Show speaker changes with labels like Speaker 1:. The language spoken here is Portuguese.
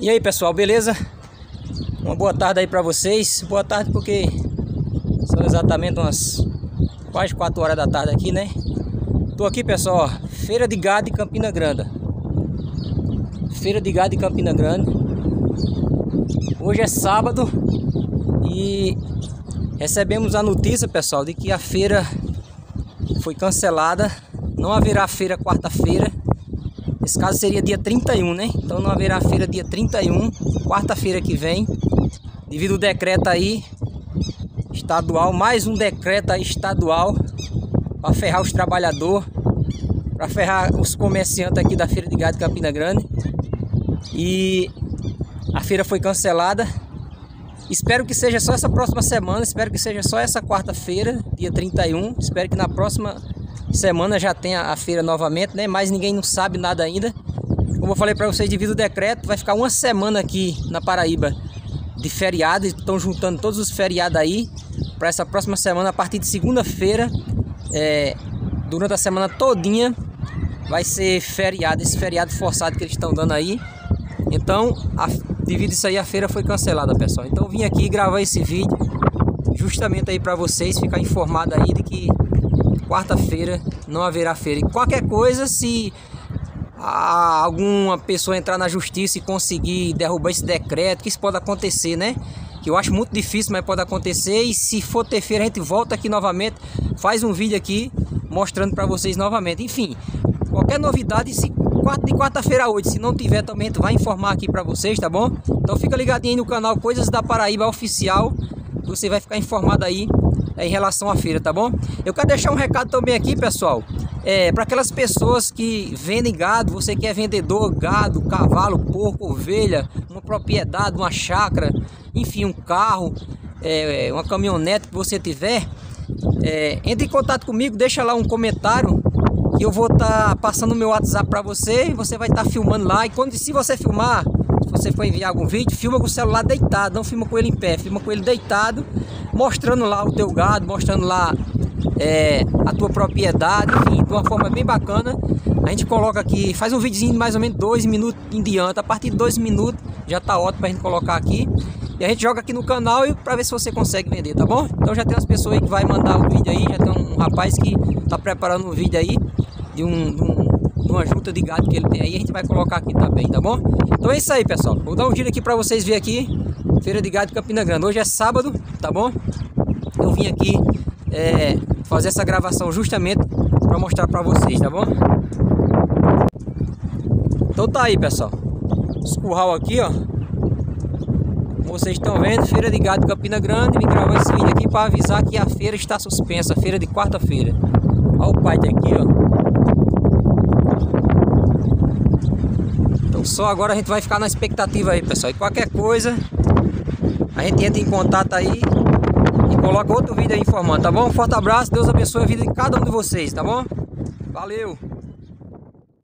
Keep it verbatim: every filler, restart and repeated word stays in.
Speaker 1: E aí pessoal, beleza? Uma boa tarde aí pra vocês. Boa tarde porque são exatamente umas quase quatro horas da tarde aqui, né? Tô aqui pessoal, ó, Feira de Gado de Campina Grande. Feira de Gado de Campina Grande. Hoje é sábado e recebemos a notícia, pessoal, de que a feira foi cancelada. Não haverá feira quarta-feira. Esse caso seria dia trinta e um, né? Então não haverá feira dia trinta e um, quarta-feira que vem, devido ao decreto aí estadual, mais um decreto aí estadual para ferrar os trabalhadores, para ferrar os comerciantes aqui da Feira de Gado de Campina Grande. E a feira foi cancelada. Espero que seja só essa próxima semana, espero que seja só essa quarta-feira, dia trinta e um. Espero que na próxima semana já tenha a feira novamente, né? Mas ninguém não sabe nada ainda. Como eu falei para vocês, devido ao decreto, vai ficar uma semana aqui na Paraíba de feriado. Estão juntando todos os feriados aí para essa próxima semana, a partir de segunda-feira, é, durante a semana todinha vai ser feriado, esse feriado forçado que eles estão dando aí. Então, a, devido a isso aí, a feira foi cancelada, pessoal. Então, eu vim aqui gravar esse vídeo justamente aí para vocês ficar informado aí de que quarta-feira não haverá feira. E qualquer coisa, se alguma pessoa entrar na justiça e conseguir derrubar esse decreto, que isso pode acontecer, né? Que eu acho muito difícil, mas pode acontecer. E se for ter feira, a gente volta aqui novamente, faz um vídeo aqui mostrando para vocês novamente. Enfim, qualquer novidade, se de quarta-feira a hoje, se não tiver também, tu vai informar aqui para vocês, tá bom? Então fica ligadinho aí no canal Coisas da Paraíba Oficial, você vai ficar informado aí em relação à feira, tá bom? Eu quero deixar um recado também aqui, pessoal, é, para aquelas pessoas que vendem gado. Você que é vendedor, gado, cavalo, porco, ovelha, uma propriedade, uma chácara, enfim, um carro, é, uma caminhonete que você tiver, é, entre em contato comigo, deixa lá um comentário que eu vou estar tá passando o meu WhatsApp para você, e você vai estar tá filmando lá. E quando, se você filmar, se você for enviar algum vídeo, filma com o celular deitado, não filma com ele em pé, filma com ele deitado, mostrando lá o teu gado, mostrando lá é, a tua propriedade, enfim, de uma forma bem bacana. A gente coloca aqui, faz um videozinho de mais ou menos dois minutos em diante. A partir de dois minutos já tá ótimo pra gente colocar aqui. E a gente joga aqui no canal e para ver se você consegue vender, tá bom? Então já tem umas pessoas aí que vai mandar o vídeo aí, já tem um rapaz que tá preparando um vídeo aí de, um, de, um, de uma junta de gado que ele tem aí, a gente vai colocar aqui também, tá bom? Então é isso aí, pessoal. Vou dar um giro aqui para vocês verem aqui, Feira de Gado de Campina Grande. Hoje é sábado, tá bom? Eu vim aqui é, fazer essa gravação justamente para mostrar para vocês, tá bom? Então tá aí, pessoal. Os curral aqui, ó. Vocês estão vendo, Feira de Gado de Campina Grande. Vim gravar esse vídeo aqui para avisar que a feira está suspensa, a feira de quarta-feira. Olha o pai daqui, ó. Então só agora a gente vai ficar na expectativa aí, pessoal. E qualquer coisa, a gente entra em contato aí e coloca outro vídeo aí informando, tá bom? Um forte abraço, Deus abençoe a vida de cada um de vocês, tá bom? Valeu!